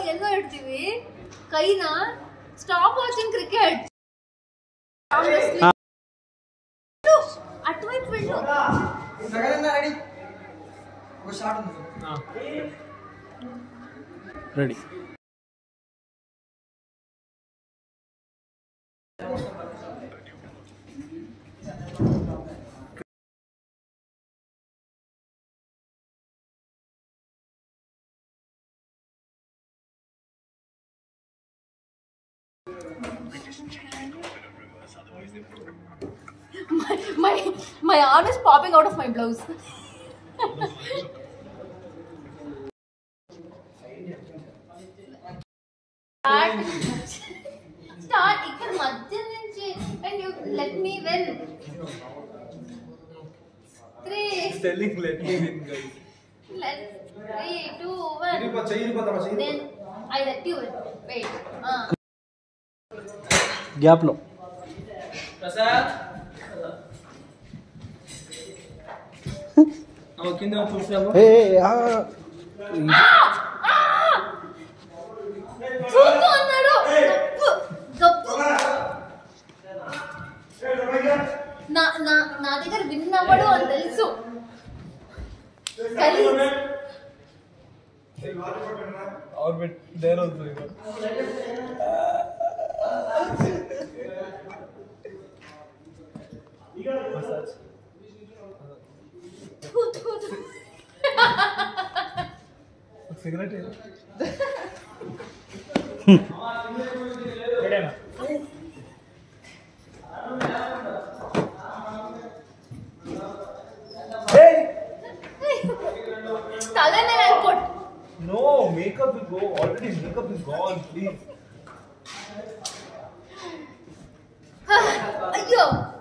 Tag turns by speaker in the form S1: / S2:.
S1: ಏನು ಹೇಳ್ತೀವಿ ಕೈನ ಸ್ಟಾಪ್ ವಾಚಿಂಗ್ ಕ್ರಿಕೆಟ್ ಅಟ್ವೈಟ್ ಬಿಟ್ಟು
S2: ready ready
S1: my arm is popping out of my blouse. Start ikkada madhya nunchi and you let me win. 3
S2: telling let me win guys.
S1: Let's 3 2 1 then I let you win. Wait
S2: gap lo
S3: Prasad అవ కింద చూసావు
S2: ఏ
S1: చూస్తూ అన్నాడు గప్పు నా దగ్గర win అవ్వడు అని తెలుసు
S2: और bit there also massage cigarette है रेडी ना hey
S1: talane I put
S2: no makeup will go already makeup is gone please
S1: ayyo